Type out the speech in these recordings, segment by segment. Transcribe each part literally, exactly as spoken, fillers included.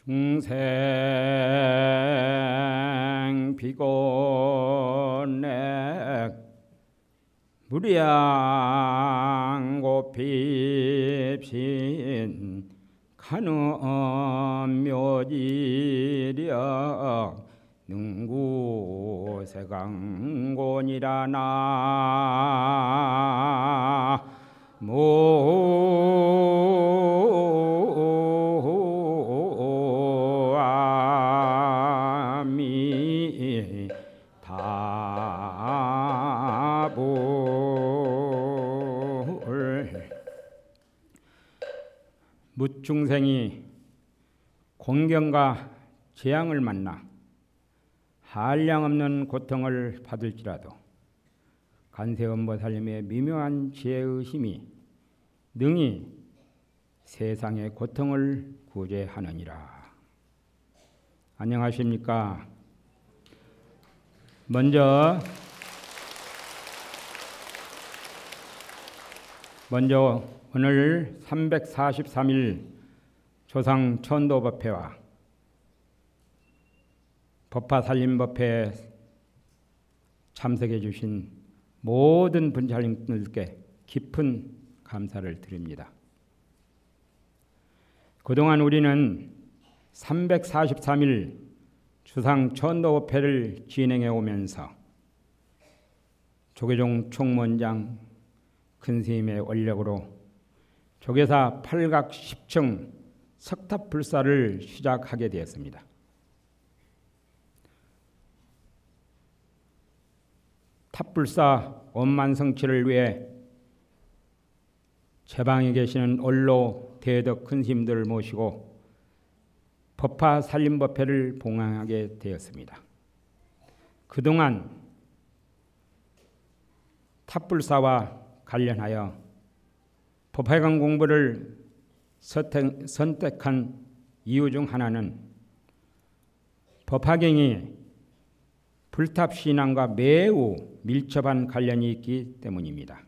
중생 비곤액 무량고 핍신 간음 묘지력 능구 세강곤이라나 모아미 다불 묻중생이 공경과 재앙을 만나 한량없는 고통을 받을지라도 관세음보살님의 미묘한 지혜의 힘이 능히 세상의 고통을 구제하느니라. 안녕하십니까? 먼저 먼저 오늘 삼백사십삼 일 조상 천도법회와 법화살림법회에 참석해 주신 모든 분자님들께 깊은 감사를 드립니다. 그동안 우리는 삼백사십삼 일 주상 천도법회를 진행해 오면서 조계종 총무원장 큰스님의 원력으로 조계사 팔각 십층 석탑불사를 시작하게 되었습니다. 탑불사 원만성취를 위해 제방에 계시는 원로 대덕 큰스님들을 모시고 법화살림법회를 봉행하게 되었습니다. 그동안 탑불사와 관련하여 법화경 공부를 선택, 선택한 이유 중 하나는 법화경이 불탑신앙과 매우 밀접한 관련이 있기 때문입니다.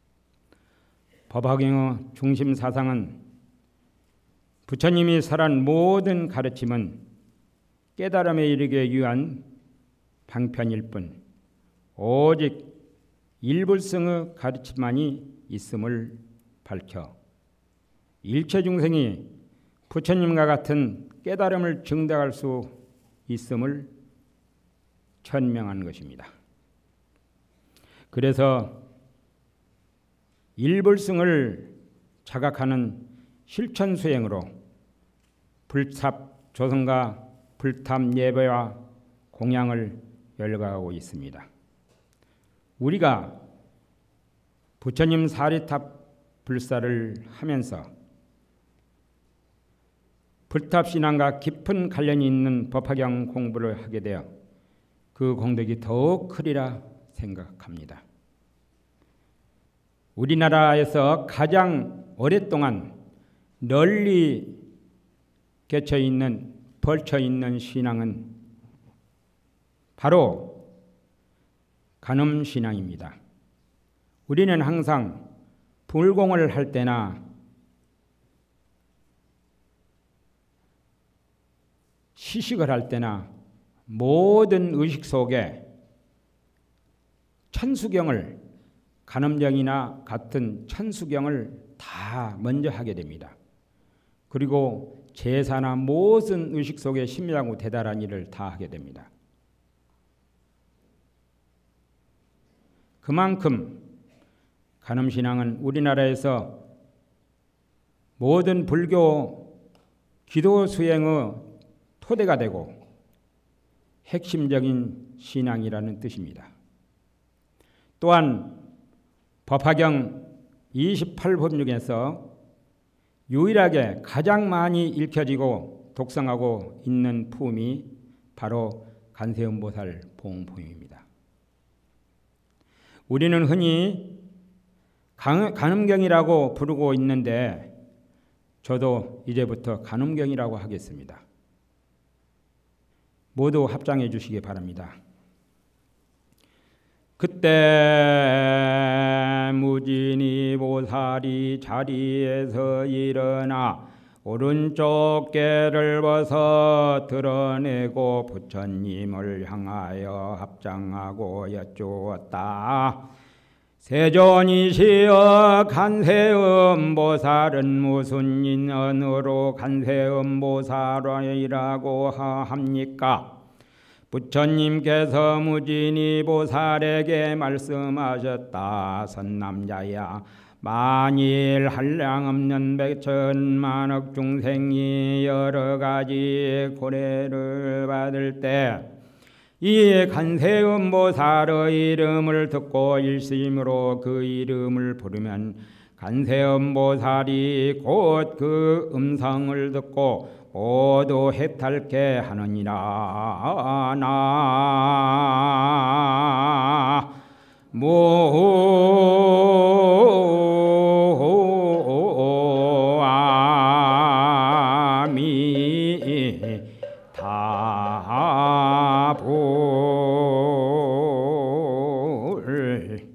법화경의 중심 사상은 부처님이 설한 모든 가르침은 깨달음에 이르게 위한 방편일 뿐 오직 일불성의 가르침만이 있음을 밝혀 일체 중생이 부처님과 같은 깨달음을 증득할 수 있음을 천명한 것입니다. 그래서 일불성을 자각하는 실천 수행으로 불탑 조성과 불탑 예배와 공양을 열거하고 있습니다. 우리가 부처님 사리탑 불사를 하면서 불탑신앙과 깊은 관련이 있는 법화경 공부를 하게 되어 그 공덕이 더욱 크리라 생각합니다. 우리나라에서 가장 오랫동안 널리 겹쳐 있는 벌쳐 있는 신앙은 바로 간음신앙입니다. 우리는 항상 불공을 할 때나 시식을 할 때나 모든 의식 속에 천수경을 간음경이나 같은 천수경을 다 먼저 하게 됩니다. 그리고 제사나 모든 의식 속에 심야고 대단한 일을 다 하게 됩니다. 그만큼 간음신앙은 우리나라에서 모든 불교 기도 수행의 토대가 되고 핵심적인 신앙이라는 뜻입니다. 또한 법화경 이십팔 법 중에서 유일하게 가장 많이 읽혀지고 독성하고 있는 품이 바로 관세음보살 봉품입니다. 우리는 흔히 간음경이라고 부르고 있는데 저도 이제부터 간음경이라고 하겠습니다. 모두 합장해 주시기 바랍니다. 그때 무진이 보살이 자리에서 일어나 오른쪽 꾀를 벗어 드러내고 부처님을 향하여 합장하고 여쭈었다. 세존이시여 간세음보살은 무슨 인연으로 간세음보살이라고 합니까? 부처님께서 무진히 보살에게 말씀하셨다. 선남자야, 만일 한량없는 백천만억 중생이 여러 가지 고래를 받을 때 이 간세음보살의 이름을 듣고 일심으로 그 이름을 부르면 간세음보살이 곧 그 음성을 듣고 모두 해탈케 하느니라. 나무아미타불.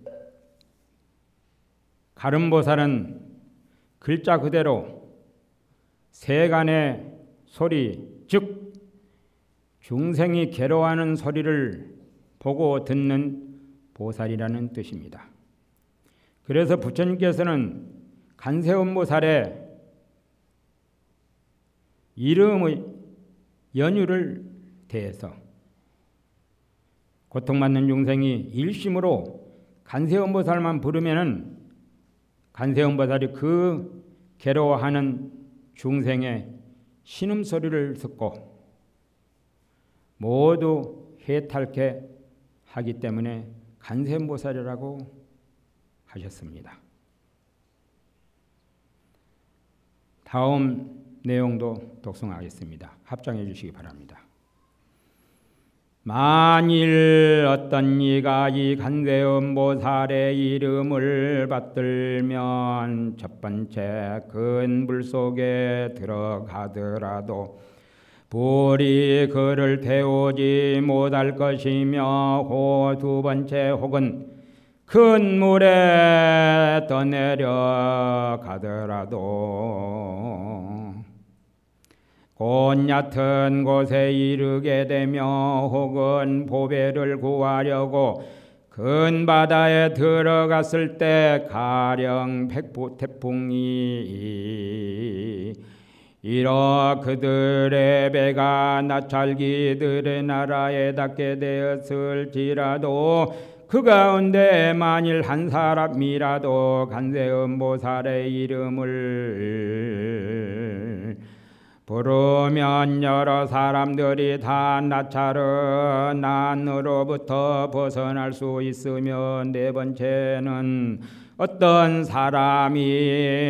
가름보살은 글자 그대로 세간의 소리, 즉 중생이 괴로워하는 소리를 보고 듣는 보살이라는 뜻입니다. 그래서 부처님께서는 간세음보살의 이름의 연유를 대해서 고통받는 중생이 일심으로 간세음보살만 부르면은 간세음보살이 그 괴로워하는 중생의 신음소리를 듣고 모두 해탈케 하기 때문에 간세음보살이라고 하셨습니다. 다음 내용도 독송하겠습니다. 합장해 주시기 바랍니다. 만일 어떤 이가 이 간세음보살의 이름을 받들면 첫 번째 큰 불 속에 들어가더라도 불이 그를 태우지 못할 것이며 호 두 번째 혹은 큰 물에 떠내려가더라도 곧 얕은 곳에 이르게 되며 혹은 보배를 구하려고 큰 바다에 들어갔을 때 가령 백부 태풍이 일어 그들의 배가 나찰기들의 나라에 닿게 되었을지라도 그 가운데 만일 한 사람이라도 간세음보살의 이름을 부르면 여러 사람들이 다 나찰은 난으로부터 벗어날 수 있으며, 네 번째는 어떤 사람이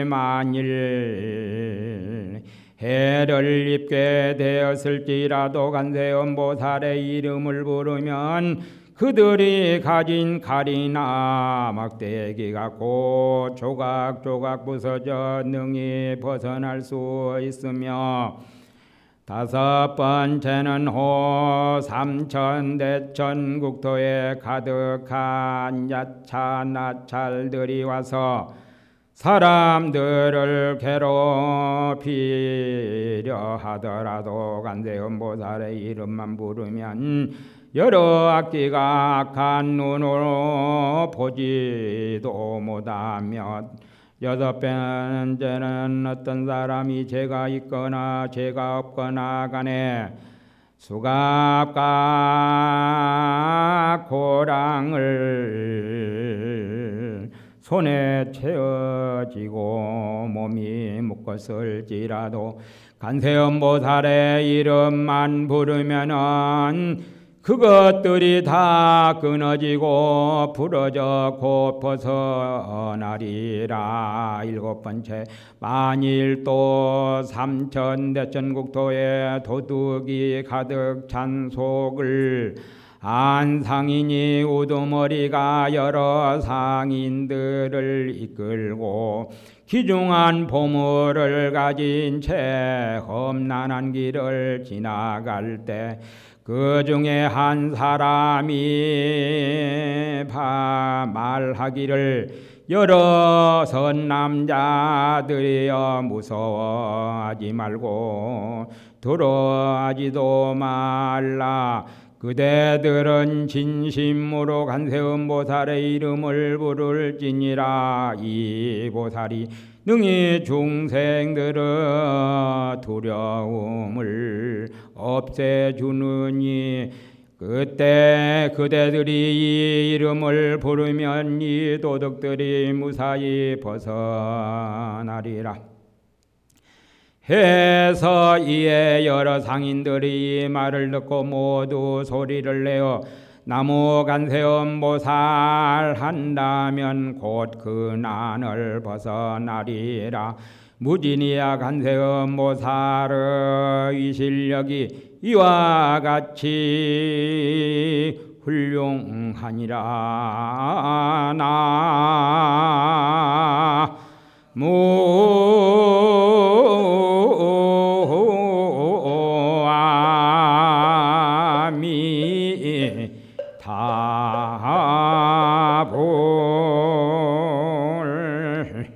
만일 해를 입게 되었을지라도 간세음보살의 이름을 부르면 그들이 가진 칼이나 막대기가 곧 조각조각 부서져 능히 벗어날 수 있으며, 다섯 번째는 호 삼천대천 국토에 가득한 야차 나찰들이 와서 사람들을 괴롭히려 하더라도 간세음보살의 이름만 부르면 여러 악기가 악한 눈으로 보지도 못하며, 여덟 번째는 어떤 사람이 죄가 있거나 죄가 없거나 간에 수갑과 고랑을 손에 채워지고 몸이 묶었을지라도 간세음보살의 이름만 부르면은 그것들이 다 끊어지고 부러져 곧 벗어나리라. 일곱 번째, 만일 또 삼천대천국토에 도둑이 가득 찬 속을 한 상인이 우두머리가 여러 상인들을 이끌고 귀중한 보물을 가진 채 험난한 길을 지나갈 때 그 중에 한 사람이 말하기를 여러 선 남자들이여 무서워하지 말고 두려워하지도 말라. 그대들은 진심으로 관세음보살의 이름을 부를지니라. 이 보살이 능히 중생들의 두려움을 없애주느니 그때 그대들이 이 이름을 부르면 이 도둑들이 무사히 벗어나리라. 해서 이에 여러 상인들이 이 말을 듣고 모두 소리를 내어 나무 관세음보살 한다면 곧 그 난을 벗어나리라. 무진이야 관세음보살의 이 실력이 이와 같이 훌륭하니라. 나무아미타불.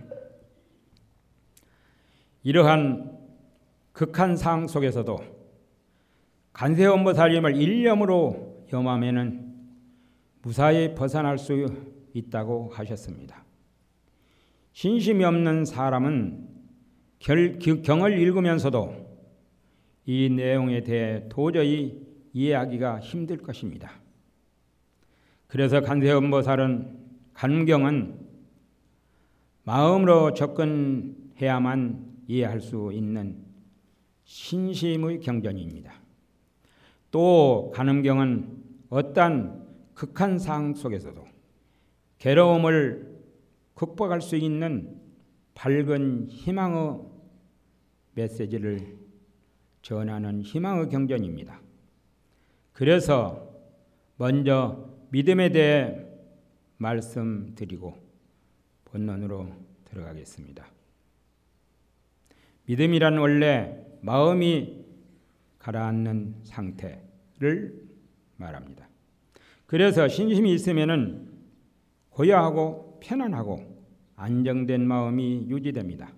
이러한 극한 상황 속에서도 관세음보살님을 일념으로 염하면은 무사히 벗어날 수 있다고 하셨습니다. 신심이 없는 사람은 결, 경을 읽으면서도 이 내용에 대해 도저히 이해하기가 힘들 것입니다. 그래서 관세음보살은 간경은 마음으로 접근해야만 이해할 수 있는 신심의 경전입니다. 또 간음경은 어떠한 극한 상황 속에서도 괴로움을 극복할 수 있는 밝은 희망의 메시지를 전하는 희망의 경전입니다. 그래서 먼저 믿음에 대해 말씀드리고 본론으로 들어가겠습니다. 믿음이란 원래 마음이 가라앉는 상태를 말합니다. 그래서 신심이 있으면은 고요하고 편안하고 안정된 마음이 유지됩니다.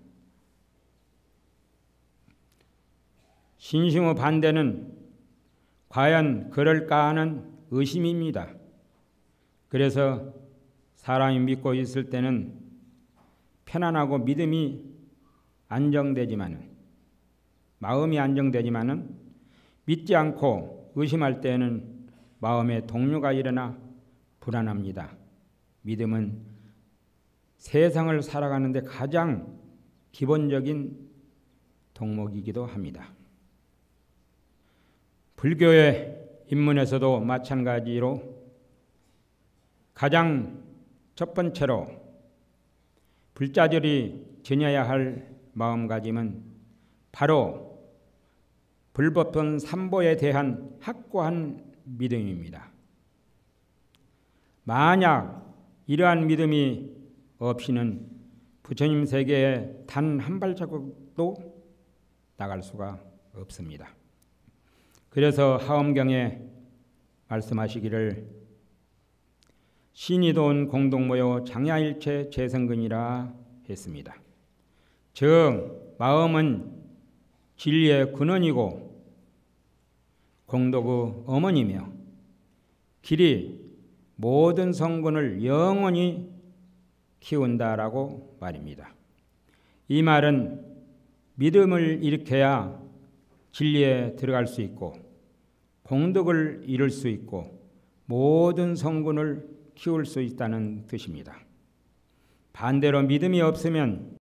신심의 반대는 과연 그럴까 하는 의심입니다. 그래서 사람이 믿고 있을 때는 편안하고 믿음이 안정되지만은 마음이 안정되지만은 믿지 않고 의심할 때는 마음에 동요가 일어나 불안합니다. 믿음은 세상을 살아가는데 가장 기본적인 덕목이기도 합니다. 불교의 입문에서도 마찬가지로 가장 첫 번째로 불자들이 지녀야 할 마음가짐은 바로 불법선 삼보에 대한 확고한 믿음입니다. 만약 이러한 믿음이 없이는 부처님 세계에 단 한 발자국도 나갈 수가 없습니다. 그래서 하엄경에 말씀하시기를 신이 돈 공동모여 장야일체 재성근이라 했습니다. 즉 마음은 진리의 근원이고 공덕의 어머니며 길이 모든 성근을 영원히 키운다라고 말입니다. 이 말은 믿음을 일으켜야 진리에 들어갈 수 있고 공덕을 이룰 수 있고 모든 성근을 키울 수 있다는 뜻입니다. 반대로 믿음이 없으면